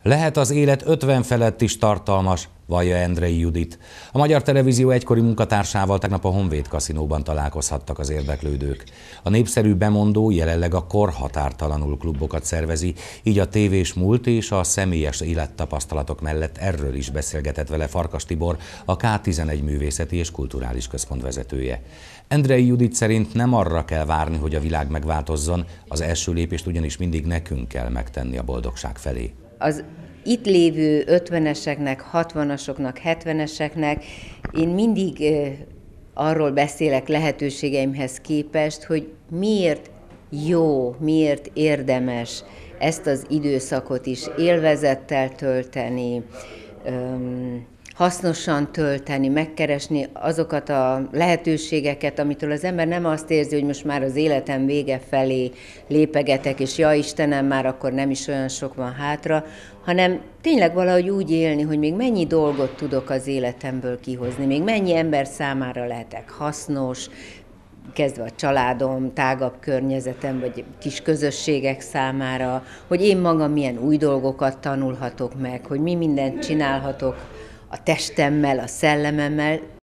Lehet az élet 50 felett is tartalmas, vallja Endrei Judit. A Magyar Televízió egykori munkatársával tegnap a Honvéd kaszinóban találkozhattak az érdeklődők. A népszerű bemondó jelenleg a korhatártalanul klubokat szervezi, így a tévés múlt és a személyes élettapasztalatok mellett erről is beszélgetett vele Farkas Tibor, a K11 Művészeti és Kulturális Központ vezetője. Endrei Judit szerint nem arra kell várni, hogy a világ megváltozzon, az első lépést ugyanis mindig nekünk kell megtenni a boldogság felé. Az itt lévő 50-eseknek, 60-asoknak, 70-eseknek én mindig arról beszélek lehetőségeimhez képest, hogy miért jó, miért érdemes ezt az időszakot is élvezettel tölteni, hasznosan tölteni, megkeresni azokat a lehetőségeket, amitől az ember nem azt érzi, hogy most már az életem vége felé lépegetek, és ja Istenem, már akkor nem is olyan sok van hátra, hanem tényleg valahogy úgy élni, hogy még mennyi dolgot tudok az életemből kihozni, még mennyi ember számára lehetek hasznos, kezdve a családom, tágabb környezetem, vagy kis közösségek számára, hogy én magam milyen új dolgokat tanulhatok meg, hogy mi mindent csinálhatok a testemmel, a szellememmel.